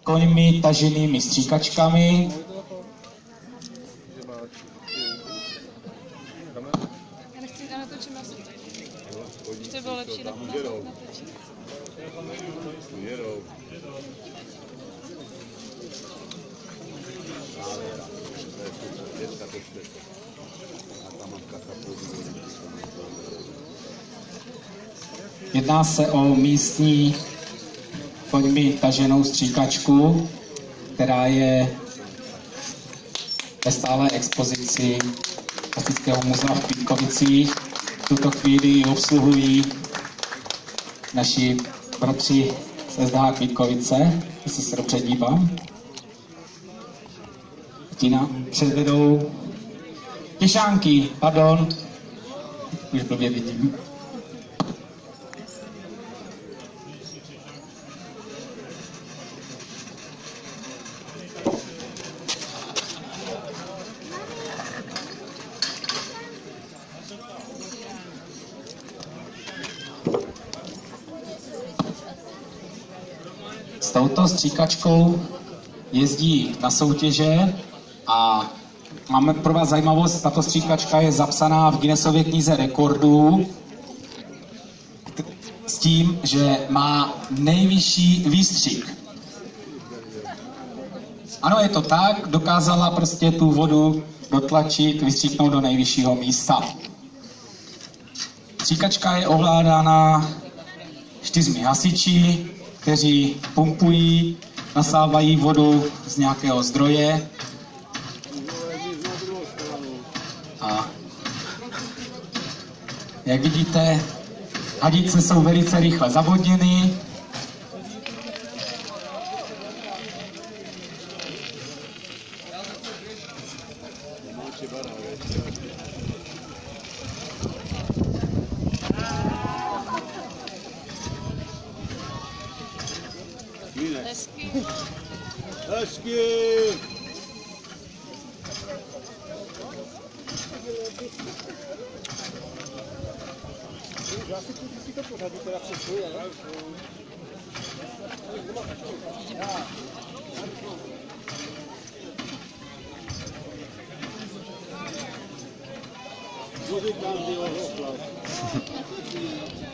koňmi taženými stříkačkami. Já nechci, já natočím asi. To bylo lepší natočit. Jedná se o místní koňmi taženou stříkačku, která je ve stálé expozici Plastického muzea v Kvítkovicích. V tuto chvíli obsluhují naši bratři z SDH Kvítkovice, jestli se dobře dívám. Ti nám předvedou těšánky, pardon, už blbě vidím. S touto stříkačkou jezdí na soutěže a máme pro vás zajímavost, tato stříkačka je zapsaná v Guinnessově knize rekordů s tím, že má nejvyšší výstřik. Ano, je to tak, dokázala prostě tu vodu dotlačit, vystříknout do nejvyššího místa. Stříkačka je ovládána 4 hasiči, kteří pumpují, nasávají vodu z nějakého zdroje. A jak vidíte, hadice jsou velice rychle zavodněny. Hezky! Já si to pořadu teda přesluji, ne? Muzikant, jo,